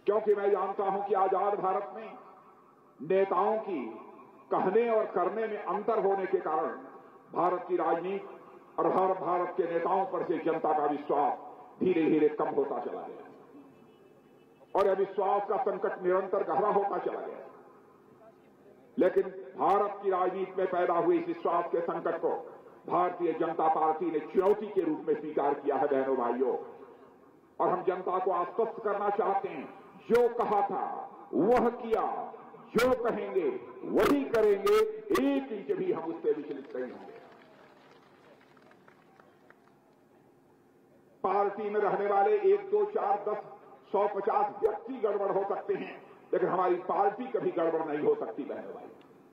क्योंकि मैं जानता हूं कि आजाद भारत में नेताओं की कहने और करने में अंतर होने के कारण भारत की राजनीति और भारत के नेताओं पर से जनता का विश्वास धीरे धीरे कम होता चला गया और अविश्वास का संकट निरंतर गहरा होता चला गया। लेकिन भारत की राजनीति में पैदा हुए इस विश्वास के संकट को भारतीय जनता पार्टी ने चुनौती के रूप में स्वीकार किया है बहनों भाइयों, और हम जनता को आश्वस्त करना चाहते हैं, जो कहा था वह किया, जो कहेंगे वही करेंगे, 1 इंच भी हम उससे विचलित नहीं होंगे। पार्टी में रहने वाले 1, 2, 4, 10, 100, 50 व्यक्ति गड़बड़ हो सकते हैं, लेकिन हमारी पार्टी कभी गड़बड़ नहीं हो सकती बहनों भाई,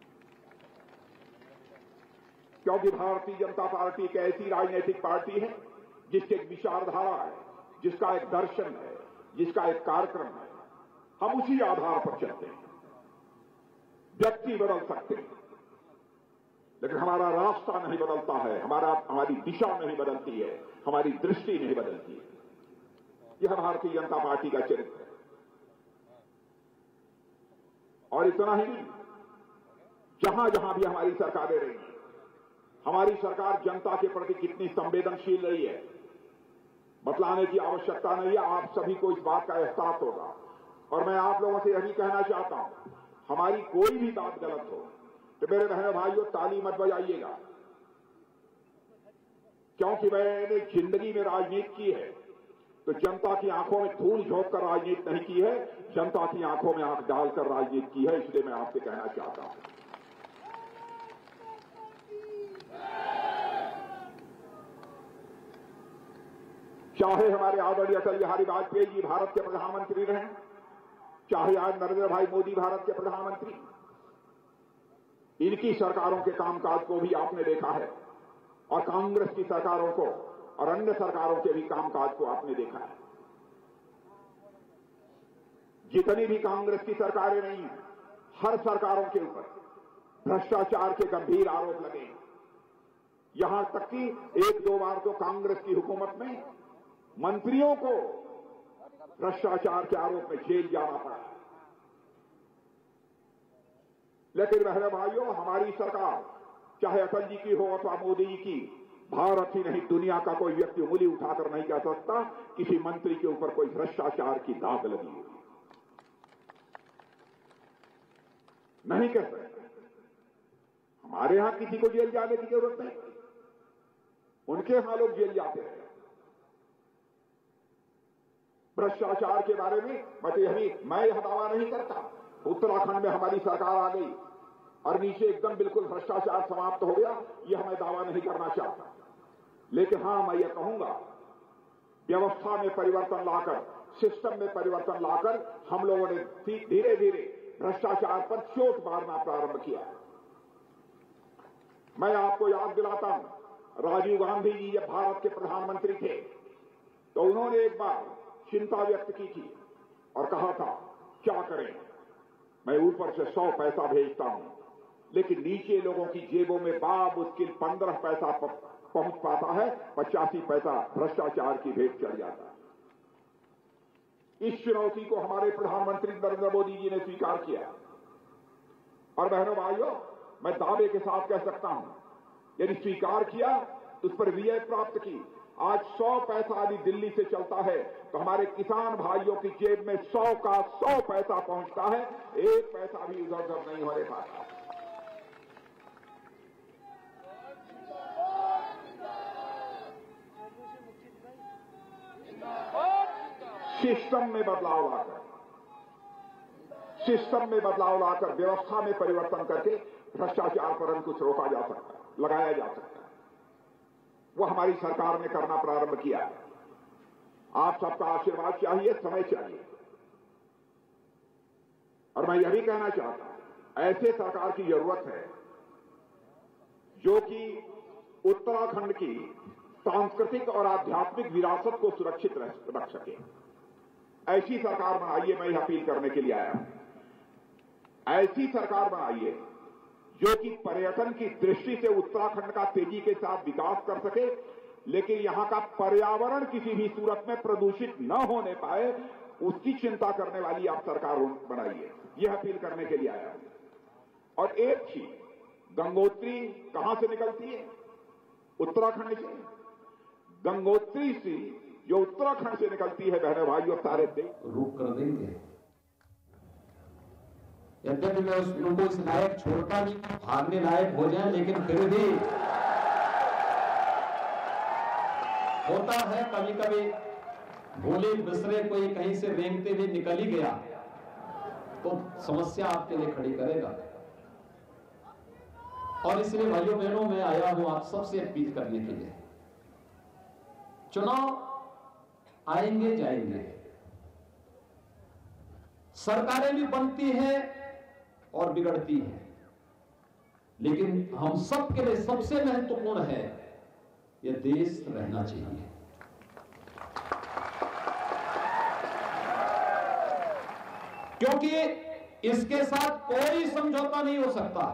क्योंकि भारतीय जनता पार्टी एक ऐसी राजनीतिक पार्टी है जिसकी एक विचारधारा है, जिसका एक दर्शन है, जिसका एक कार्यक्रम है। हम उसी आधार पर चलते हैं। व्यक्ति बदल सकते हैं, लेकिन हमारा रास्ता नहीं बदलता है, हमारी दिशा नहीं बदलती है, हमारी दृष्टि नहीं बदलती है। यह भारतीय जनता पार्टी का चरित्र है। और इतना ही नहीं, जहां जहां भी हमारी सरकारें रही, हमारी सरकार जनता के प्रति कितनी संवेदनशील रही है बतलाने की आवश्यकता नहीं है। आप सभी को इस बात का एहसास होगा। और मैं आप लोगों से यही कहना चाहता हूं, हमारी कोई भी बात गलत हो तो मेरे बहनों भाइयों ताली मत बजाइएगा, क्योंकि मैंने जिंदगी में राजनीति की है तो जनता की आंखों में धूल झोंक कर राजनीति नहीं की है, जनता की आंखों में आंख डालकर राजनीति की है। इसलिए मैं आपसे कहना चाहता हूं, चाहे हमारे आदरणीय अटल बिहारी वाजपेयी जी भारत के प्रधानमंत्री रहे, चाहे आज नरेंद्र भाई मोदी भारत के प्रधानमंत्री, इनकी सरकारों के कामकाज को भी आपने देखा है और कांग्रेस की सरकारों को और अन्य सरकारों के भी कामकाज को आपने देखा है। जितनी भी कांग्रेस की सरकारें रही हैं, हर सरकारों के ऊपर भ्रष्टाचार के गंभीर आरोप लगे। यहां तक कि 1-2 बार तो कांग्रेस की हुकूमत में मंत्रियों को भ्रष्टाचार के आरोप में जेल जाना पड़ा। लेकिन बहनों भाइयों, हमारी सरकार चाहे अटल जी की हो अथवा मोदी जी की, भारत ही नहीं दुनिया का कोई व्यक्ति उंगली उठाकर नहीं कह सकता किसी मंत्री के ऊपर कोई भ्रष्टाचार की दाग लगी है, नहीं कह सकते। हमारे यहां किसी को जेल जाने की जरूरत नहीं, उनके यहां लोग जेल जाते हैं। भ्रष्टाचार के बारे में मैं यह दावा नहीं करता। उत्तराखंड में हमारी सरकार आ गई और नीचे एकदम बिल्कुल भ्रष्टाचार समाप्त हो गया, यह मैं दावा नहीं करना चाहता। लेकिन हां, मैं यह कहूंगा, व्यवस्था में परिवर्तन लाकर, सिस्टम में परिवर्तन लाकर हम लोगों ने धीरे धीरे भ्रष्टाचार पर चोट मारना प्रारंभ किया। मैं आपको याद दिलाता हूं, राजीव गांधी जी जब भारत के प्रधानमंत्री थे तो उन्होंने एक बार चिंता व्यक्त की थी और कहा था, क्या करें, मैं ऊपर से 100 पैसा भेजता हूं, लेकिन नीचे लोगों की जेबों में बामुश्किल 15 पैसा पहुंच पाता है, 85 पैसा भ्रष्टाचार की भेंट चढ़ जाता है। इस चुनौती को हमारे प्रधानमंत्री नरेंद्र मोदी जी ने स्वीकार किया। और बहनों भाइयों, मैं दावे के साथ कह सकता हूं, यदि स्वीकार किया तो उस पर विजय प्राप्त की। आज 100 पैसा यदि दिल्ली से चलता है तो हमारे किसान भाइयों की जेब में 100 का 100 पैसा पहुंचता है, 1 पैसा भी इधर उधर नहीं होने पाता। सिस्टम में बदलाव लाकर व्यवस्था में परिवर्तन करके भ्रष्टाचार पर अंकुश रोका जा सकता है, लगाया जा सकता है। वो हमारी सरकार ने करना प्रारंभ किया है। आप सबका आशीर्वाद चाहिए, समय चाहिए। और मैं यह भी कहना चाहता हूं, ऐसे सरकार की जरूरत है जो कि उत्तराखंड की सांस्कृतिक और आध्यात्मिक विरासत को सुरक्षित रख सके। ऐसी सरकार बनाइए, मैं यह अपील करने के लिए आया हूं। ऐसी सरकार बनाइए जो कि पर्यटन की दृष्टि से उत्तराखंड का तेजी के साथ विकास कर सके, लेकिन यहां का पर्यावरण किसी भी सूरत में प्रदूषित न होने पाए, उसकी चिंता करने वाली आप सरकार बनाइए, यह अपील करने के लिए आया हूं। और एक चीज, गंगोत्री कहां से निकलती है? उत्तराखंड से। गंगोत्री से जो उत्तराखंड से निकलती है, बहनों भाइयों, सारे देश रोक कर देंगे। यद्यपि मैं उनको इस लायक छोड़ता नहीं, भागने लायक हो जाए, लेकिन फिर भी होता है कभी कभी भूले बिसरे कोई कहीं से रेंगते हुए निकल ही गया तो समस्या आपके लिए खड़ी करेगा। और इसलिए भाइयों बहनों, मैं आया हूं आप सबसे अपील करने के लिए। चुनाव आएंगे जाएंगे, सरकारें भी बनती हैं और बिगड़ती हैं, लेकिन हम सबके लिए सबसे महत्वपूर्ण है यह देश रहना चाहिए। क्योंकि इसके साथ कोई समझौता नहीं हो सकता।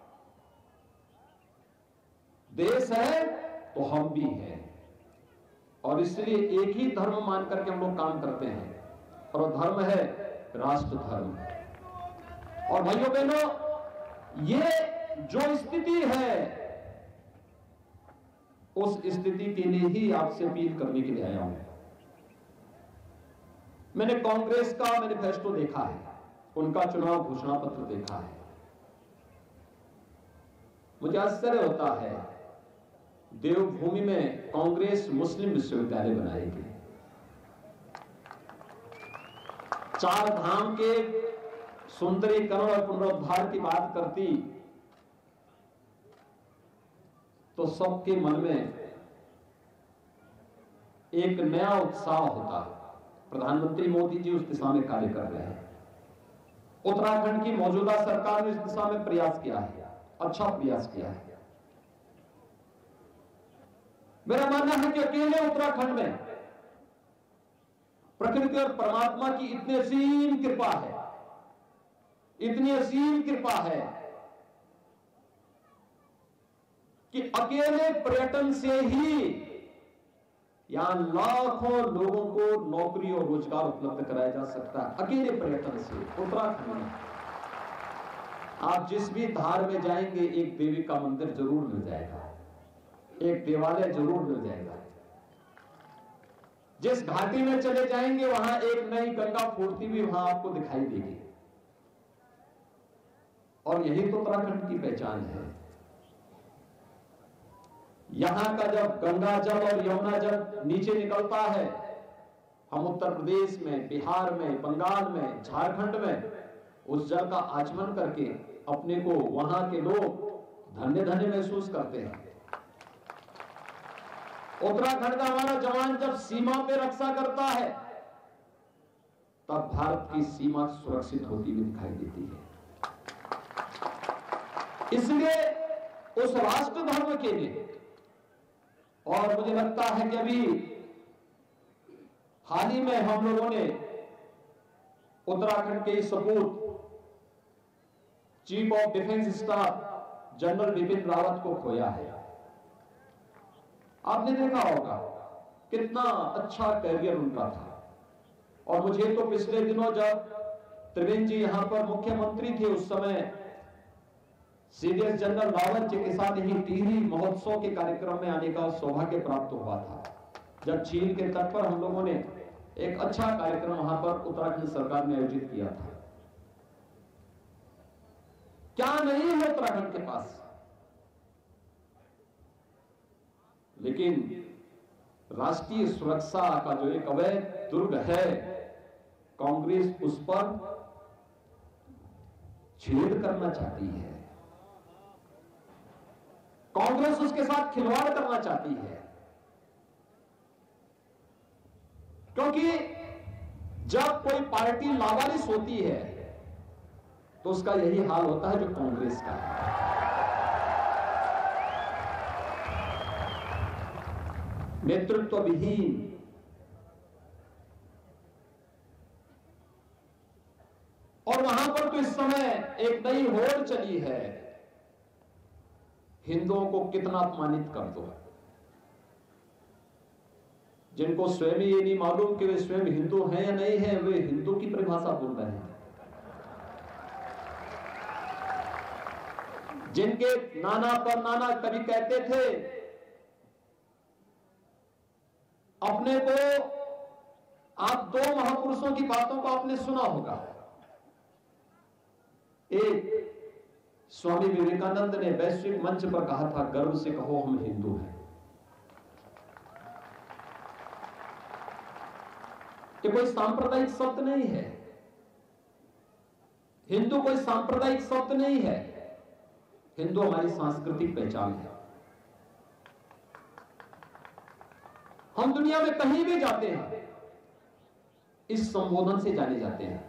देश है तो हम भी हैं, और इसलिए एक ही धर्म मान करके हम लोग काम करते हैं, और वो धर्म है राष्ट्र धर्म। और भाइयों बहनों, ये जो स्थिति है उस स्थिति के लिए ही आपसे अपील करने के लिए आया हूं। मैंने कांग्रेस का मैनिफेस्टो देखा है, उनका चुनाव घोषणा पत्र देखा है। मुझे आश्चर्य होता है, देवभूमि में कांग्रेस मुस्लिम विश्वविद्यालय बनाएगी, 4 धाम के सुंदरीकरण और पुनरुद्धार की बात करती तो सबके मन में एक नया उत्साह होता। प्रधानमंत्री मोदी जी उस दिशा में कार्य कर रहे हैं। उत्तराखंड की मौजूदा सरकार ने इस दिशा में प्रयास किया है, अच्छा प्रयास किया है। मेरा मानना है कि अकेले उत्तराखंड में प्रकृति और परमात्मा की इतनी असीम कृपा है, इतनी असीम कृपा है कि अकेले पर्यटन से ही यहां लाखों लोगों को नौकरी और रोजगार उपलब्ध कराया जा सकता है। अकेले पर्यटन से उत्तराखंड में आप जिस भी धार में जाएंगे एक देवी का मंदिर जरूर मिल जाएगा, एक देवालय जरूर मिल जाएगा। जिस घाटी में चले जाएंगे वहां एक नई गंगा फूटती भी वहां आपको दिखाई देगी। और यही तो उत्तराखंड की पहचान है। यहां का जब गंगा जल और यमुना जल नीचे निकलता है, हम उत्तर प्रदेश में, बिहार में, बंगाल में, झारखंड में उस जल का आचमन करके अपने को वहां के लोग धन्य धन्य महसूस करते हैं। उत्तराखंड का हमारा जवान जब सीमा पे रक्षा करता है तब भारत की सीमा सुरक्षित होती हुई दिखाई देती है। इसलिए उस राष्ट्र धर्म के लिए, और मुझे लगता है कि अभी हाल ही में हम लोगों ने उत्तराखंड के सपूत chief of defence staff general Bipin Rawat को खोया है। आपने देखा होगा कितना अच्छा कैरियर उनका था। और मुझे तो पिछले दिनों जब त्रिवेंद्र जी यहां पर मुख्यमंत्री थे उस समय सीडीएस जनरल रावत जी के साथ यही टिहरी महोत्सव के कार्यक्रम में आने का सौभाग्य प्राप्त हुआ था, जब चीन के तट पर हम लोगों ने एक अच्छा कार्यक्रम वहां पर उत्तराखंड सरकार ने आयोजित किया था। क्या नहीं है उत्तराखंड के पास, लेकिन राष्ट्रीय सुरक्षा का जो एक अवैध दुर्ग है, कांग्रेस उस पर छेद करना चाहती है। कांग्रेस उसके साथ खिलवाड़ करना चाहती है, क्योंकि जब कोई पार्टी लावारिस होती है तो उसका यही हाल होता है जो कांग्रेस का है। नेतृत्व विहीन, और वहां पर तो इस समय एक नई होड़ चली है, हिंदुओं को कितना अपमानित कर दो। जिनको स्वयं ये नहीं मालूम कि वे स्वयं हिंदू हैं या नहीं हैं, वे हिंदू की परिभाषा बोल रहे हैं। जिनके नाना पर नाना कभी कहते थे अपने को, आप दो महापुरुषों की बातों को आपने सुना होगा। एक स्वामी विवेकानंद ने वैश्विक मंच पर कहा था, गर्व से कहो हम हिंदू हैं। ये कोई सांप्रदायिक शब्द नहीं है, हिंदू कोई सांप्रदायिक शब्द नहीं है, हिंदू हमारी सांस्कृतिक पहचान है। हम दुनिया में कहीं भी जाते हैं इस संबोधन से जाने जाते हैं।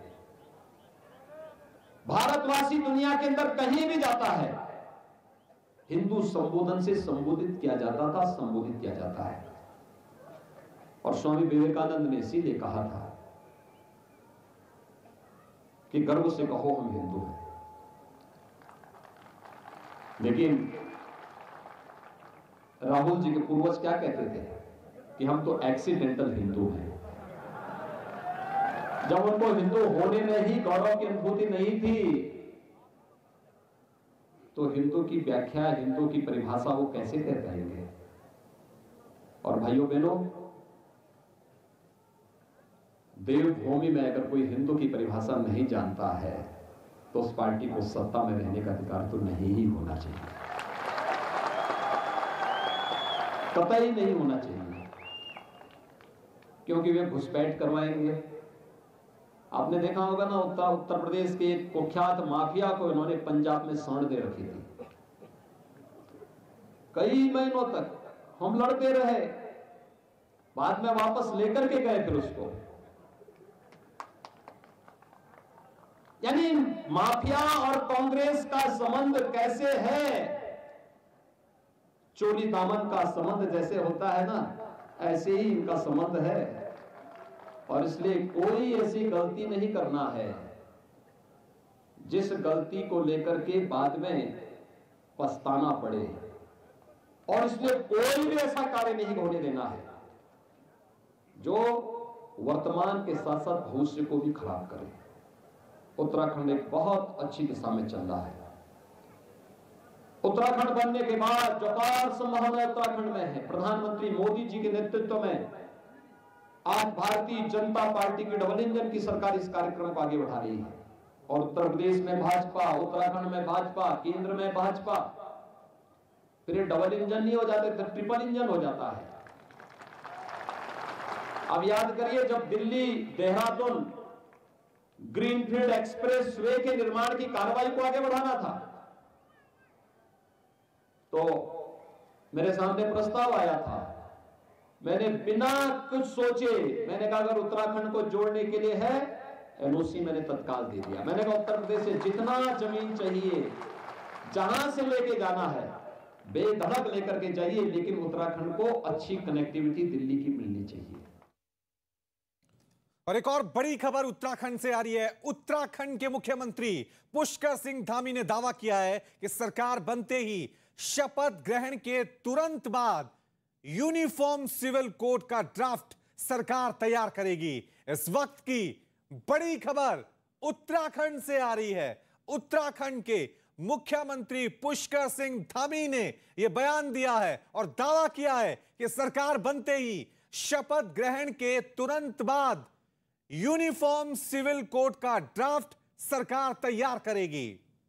भारतवासी दुनिया के अंदर कहीं भी जाता है, हिंदू संबोधन से संबोधित किया जाता था, संबोधित किया जाता है। और स्वामी विवेकानंद ने इसीलिए कहा था कि गर्व से कहो हम हिंदू हैं। लेकिन राहुल जी के पूर्वज क्या कहते थे कि हम तो एक्सीडेंटल हिंदू हैं। जब उनको हिंदू होने में ही गौरव की अनुभूति नहीं थी, तो हिंदू की व्याख्या, हिंदू की परिभाषा वो कैसे कर पाएंगे। और भाइयों बहनों, देवभूमि में अगर कोई हिंदू की परिभाषा नहीं जानता है तो उस पार्टी को सत्ता में रहने का अधिकार तो नहीं ही होना चाहिए, कतई नहीं होना चाहिए, क्योंकि वे घुसपैठ करवाएंगे। आपने देखा होगा ना, उत्तर प्रदेश के एक कुख्यात माफिया को इन्होंने पंजाब में सांड दे रखी थी। कई महीनों तक हम लड़ते रहे, बाद में वापस लेकर के गए फिर उसको। यानी माफिया और कांग्रेस का संबंध कैसे है, चोरी दामन का संबंध जैसे होता है ना, ऐसे ही इनका संबंध है। और इसलिए कोई ऐसी गलती नहीं करना है जिस गलती को लेकर के बाद में पछताना पड़े, और इसलिए कोई भी ऐसा कार्य नहीं होने देना है जो वर्तमान के साथ साथ भविष्य को भी खराब करे। उत्तराखंड एक बहुत अच्छी दिशा में चल रहा है। उत्तराखंड बनने के बाद जो अपार संभावना उत्तराखंड में है, प्रधानमंत्री मोदी जी के नेतृत्व में आज भारतीय जनता पार्टी की डबल इंजन की सरकार इस कार्यक्रम को आगे बढ़ा रही है। और उत्तर प्रदेश में भाजपा, उत्तराखंड में भाजपा, केंद्र में भाजपा, फिर ये डबल इंजन नहीं हो जाते तो ट्रिपल इंजन हो जाता है। अब याद करिए, जब Delhi Dehradun greenfield expressway के निर्माण की कार्रवाई को आगे बढ़ाना था, तो मेरे सामने प्रस्ताव आया था। मैंने बिना कुछ सोचे मैंने कहा अगर उत्तराखंड को जोड़ने के लिए है, एनओसी मैंने तत्काल दे दिया। मैंने कहा उत्तर प्रदेश से जितना जमीन चाहिए, जहां से लेके जाना है बेधड़क लेकर के जाइए, लेकिन उत्तराखंड को अच्छी कनेक्टिविटी दिल्ली की मिलनी चाहिए। और एक और बड़ी खबर उत्तराखंड से आ रही है। उत्तराखंड के मुख्यमंत्री पुष्कर सिंह धामी ने दावा किया है कि सरकार बनते ही शपथ ग्रहण के तुरंत बाद यूनिफॉर्म सिविल कोड का ड्राफ्ट सरकार तैयार करेगी। इस वक्त की बड़ी खबर उत्तराखंड से आ रही है। उत्तराखंड के मुख्यमंत्री पुष्कर सिंह धामी ने यह बयान दिया है और दावा किया है कि सरकार बनते ही शपथ ग्रहण के तुरंत बाद यूनिफॉर्म सिविल कोड का ड्राफ्ट सरकार तैयार करेगी।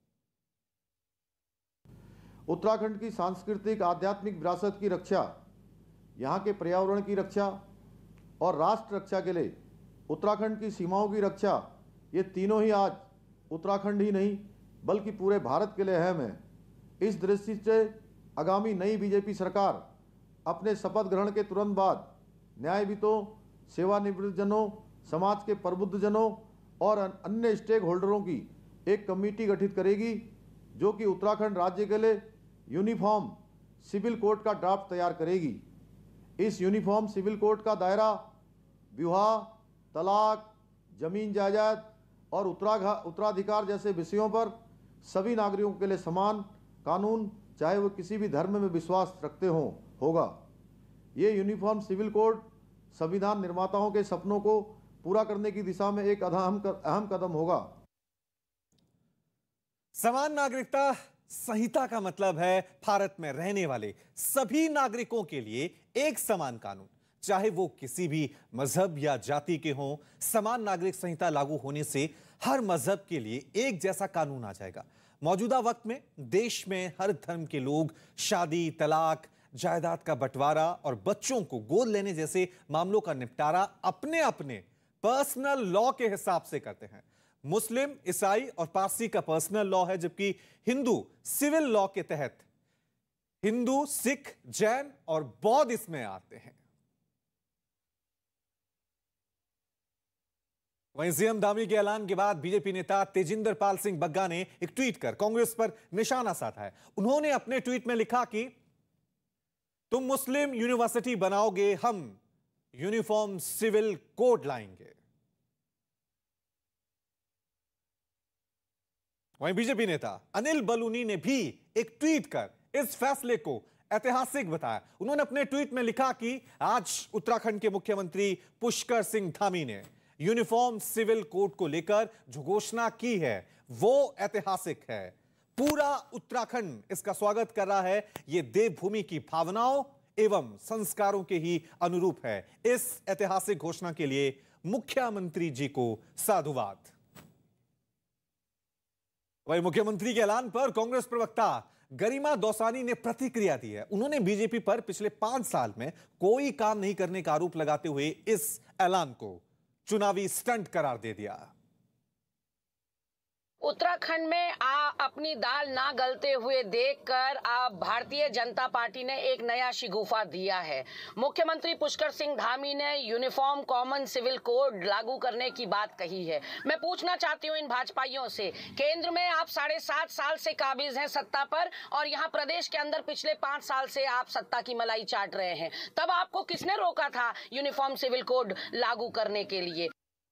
उत्तराखंड की सांस्कृतिक आध्यात्मिक विरासत की रक्षा, यहाँ के पर्यावरण की रक्षा और राष्ट्र रक्षा के लिए उत्तराखंड की सीमाओं की रक्षा, ये तीनों ही आज उत्तराखंड ही नहीं बल्कि पूरे भारत के लिए अहम है। इस दृष्टि से आगामी नई बीजेपी सरकार अपने शपथ ग्रहण के तुरंत बाद न्यायविदों, सेवानिवृत्त जनों, समाज के प्रबुद्ध जनों और अन्य स्टेक होल्डरों की एक कमेटी गठित करेगी जो कि उत्तराखंड राज्य के लिए यूनिफॉर्म सिविल कोड का ड्राफ्ट तैयार करेगी। इस यूनिफॉर्म सिविल कोड का दायरा विवाह, तलाक, जमीन जायदाद और उत्तराधिकार जैसे विषयों पर सभी नागरिकों के लिए समान कानून, चाहे वो किसी भी धर्म में विश्वास रखते हों, होगा। ये यूनिफॉर्म सिविल कोड संविधान निर्माताओं के सपनों को पूरा करने की दिशा में एक अहम कदम होगा। समान नागरिकता संहिता का मतलब है भारत में रहने वाले सभी नागरिकों के लिए एक समान कानून, चाहे वो किसी भी मजहब या जाति के हों। समान नागरिक संहिता लागू होने से हर मजहब के लिए एक जैसा कानून आ जाएगा। मौजूदा वक्त में देश में हर धर्म के लोग शादी, तलाक, जायदाद का बंटवारा और बच्चों को गोद लेने जैसे मामलों का निपटारा अपने अपने पर्सनल लॉ के हिसाब से करते हैं। मुस्लिम, ईसाई और पारसी का पर्सनल लॉ है, जबकि हिंदू सिविल लॉ के तहत हिंदू, सिख, जैन और बौद्ध इसमें आते हैं। वहीं सीएम धामी के ऐलान के बाद बीजेपी नेता तेजिंदर पाल सिंह बग्गा ने एक ट्वीट कर कांग्रेस पर निशाना साधा है। उन्होंने अपने ट्वीट में लिखा कि तुम मुस्लिम यूनिवर्सिटी बनाओगे, हम यूनिफॉर्म सिविल कोड लाएंगे। वहीं बीजेपी नेता अनिल बलूनी ने भी एक ट्वीट कर इस फैसले को ऐतिहासिक बताया। उन्होंने अपने ट्वीट में लिखा कि आज उत्तराखंड के मुख्यमंत्री पुष्कर सिंह धामी ने यूनिफॉर्म सिविल कोड को लेकर जो घोषणा की है वो ऐतिहासिक है। पूरा उत्तराखंड इसका स्वागत कर रहा है। यह देवभूमि की भावनाओं एवं संस्कारों के ही अनुरूप है। इस ऐतिहासिक घोषणा के लिए मुख्यमंत्री जी को साधुवाद। वहीं मुख्यमंत्री के ऐलान पर कांग्रेस प्रवक्ता गरिमा दौसानी ने प्रतिक्रिया दी है। उन्होंने बीजेपी पर पिछले 5 साल में कोई काम नहीं करने का आरोप लगाते हुए इस ऐलान को चुनावी स्टंट करार दे दिया। उत्तराखंड में अपनी दाल ना गलते हुए देखकर भारतीय जनता पार्टी ने एक नया शिगुफा दिया है। मुख्यमंत्री पुष्कर सिंह धामी ने यूनिफॉर्म कॉमन सिविल कोड लागू करने की बात कही है। मैं पूछना चाहती हूं इन भाजपाइयों से, केंद्र में आप 7.5 साल से काबिज हैं सत्ता पर और यहां प्रदेश के अंदर पिछले 5 साल से आप सत्ता की मलाई चाट रहे हैं, तब आपको किसने रोका था यूनिफॉर्म सिविल कोड लागू करने के लिए?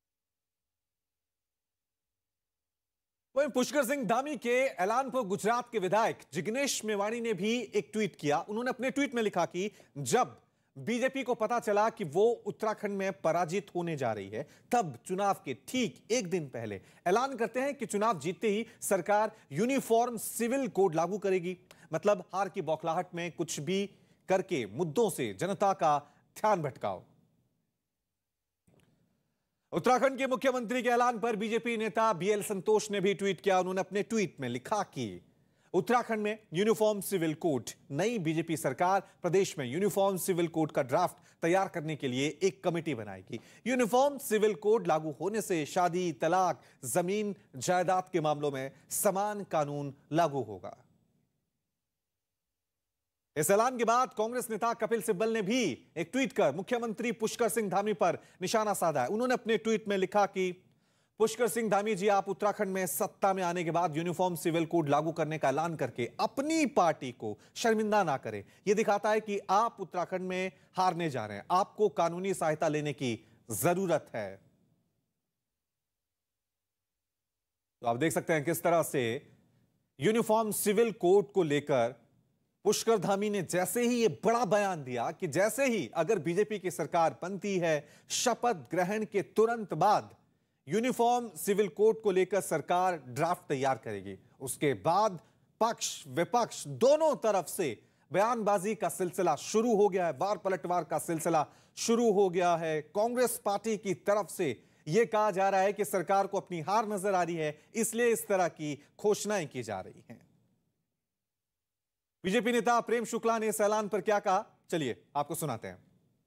वहीं पुष्कर सिंह धामी के ऐलान पर गुजरात के विधायक जिग्नेश मेवाणी ने भी एक ट्वीट किया। उन्होंने अपने ट्वीट में लिखा कि जब बीजेपी को पता चला कि वो उत्तराखंड में पराजित होने जा रही है, तब चुनाव के ठीक एक दिन पहले ऐलान करते हैं कि चुनाव जीतते ही सरकार यूनिफॉर्म सिविल कोड लागू करेगी। मतलब हार की बौखलाहट में कुछ भी करके मुद्दों से जनता का ध्यान भटकाओ। उत्तराखंड के मुख्यमंत्री के ऐलान पर बीजेपी नेता बीएल संतोष ने भी ट्वीट किया। उन्होंने अपने ट्वीट में लिखा कि उत्तराखंड में यूनिफॉर्म सिविल कोड, नई बीजेपी सरकार प्रदेश में यूनिफॉर्म सिविल कोड का ड्राफ्ट तैयार करने के लिए एक कमेटी बनाएगी। यूनिफॉर्म सिविल कोड लागू होने से शादी, तलाक, जमीन जायदाद के मामलों में समान कानून लागू होगा। इस ऐलान के बाद कांग्रेस नेता कपिल सिब्बल ने भी एक ट्वीट कर मुख्यमंत्री पुष्कर सिंह धामी पर निशाना साधा है। उन्होंने अपने ट्वीट में लिखा कि पुष्कर सिंह धामी जी, आप उत्तराखंड में सत्ता में आने के बाद यूनिफॉर्म सिविल कोड लागू करने का ऐलान करके अपनी पार्टी को शर्मिंदा ना करें। यह दिखाता है कि आप उत्तराखंड में हारने जा रहे हैं। आपको कानूनी सहायता लेने की जरूरत है। तो आप देख सकते हैं किस तरह से यूनिफॉर्म सिविल कोड को लेकर पुष्कर धामी ने जैसे ही यह बड़ा बयान दिया कि जैसे ही अगर बीजेपी की सरकार बनती है, शपथ ग्रहण के तुरंत बाद यूनिफॉर्म सिविल कोड को लेकर सरकार ड्राफ्ट तैयार करेगी। उसके बाद पक्ष विपक्ष दोनों तरफ से बयानबाजी का सिलसिला शुरू हो गया है, वार पलटवार का सिलसिला शुरू हो गया है। कांग्रेस पार्टी की तरफ से यह कहा जा रहा है कि सरकार को अपनी हार नजर आ रही है, इसलिए इस तरह की घोषणाएं की जा रही हैं। बीजेपी नेता प्रेम शुक्ला ने इस ऐलान पर क्या कहा, चलिए आपको सुनाते हैं।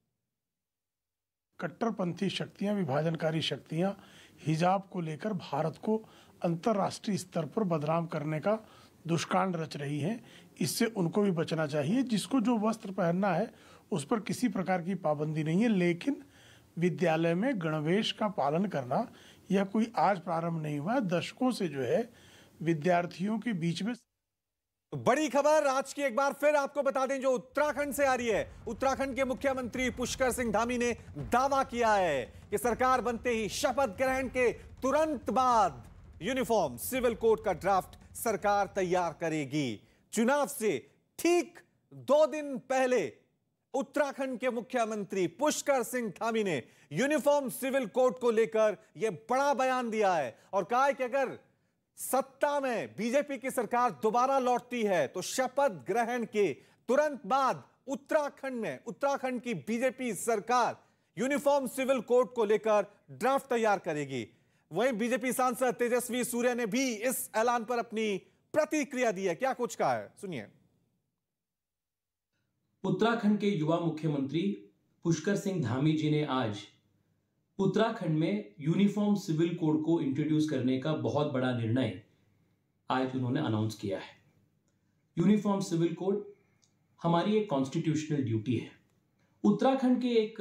कट्टरपंथी शक्तियां, विभाजनकारी शक्तियां हिजाब को लेकर भारत को अंतर्राष्ट्रीय स्तर पर बदनाम करने का दुष्कांड रच रही हैं। इससे उनको भी बचना चाहिए। जिसको जो वस्त्र पहनना है उस पर किसी प्रकार की पाबंदी नहीं है, लेकिन विद्यालय में गणवेश का पालन करना यह कोई आज प्रारंभ नहीं हुआ, दशकों से जो है विद्यार्थियों के बीच में। तो बड़ी खबर आज की एक बार फिर आपको बता दें जो उत्तराखंड से आ रही है। उत्तराखंड के मुख्यमंत्री पुष्कर सिंह धामी ने दावा किया है कि सरकार बनते ही शपथ ग्रहण के तुरंत बाद यूनिफॉर्म सिविल कोड का ड्राफ्ट सरकार तैयार करेगी। चुनाव से ठीक 2 दिन पहले उत्तराखंड के मुख्यमंत्री पुष्कर सिंह धामी ने यूनिफॉर्म सिविल कोड को लेकर यह बड़ा बयान दिया है और कहा है कि अगर सत्ता में बीजेपी की सरकार दोबारा लौटती है तो शपथ ग्रहण के तुरंत बाद उत्तराखंड की बीजेपी सरकार यूनिफॉर्म सिविल कोड को लेकर ड्राफ्ट तैयार करेगी। वहीं बीजेपी सांसद तेजस्वी सूर्य ने भी इस ऐलान पर अपनी प्रतिक्रिया दी है। क्या कुछ कहा है, सुनिए। उत्तराखंड के युवा मुख्यमंत्री पुष्कर सिंह धामी जी ने आज उत्तराखंड में यूनिफॉर्म सिविल कोड को इंट्रोड्यूस करने का बहुत बड़ा निर्णय आज उन्होंने अनाउंस किया है। यूनिफॉर्म सिविल कोड हमारी एक कॉन्स्टिट्यूशनल ड्यूटी है। उत्तराखंड के एक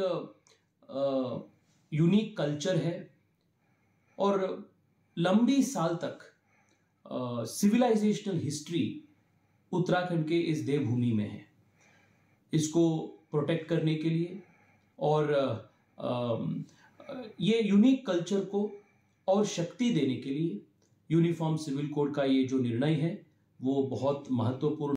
यूनिक कल्चर है और लंबी साल तक सिविलाइजेशनल हिस्ट्री उत्तराखंड के इस देवभूमि में है। इसको प्रोटेक्ट करने के लिए और ये यूनिक कल्चर को और शक्ति देने के लिए यूनिफॉर्म सिविल कोड का ये जो निर्णय है वो बहुत महत्वपूर्ण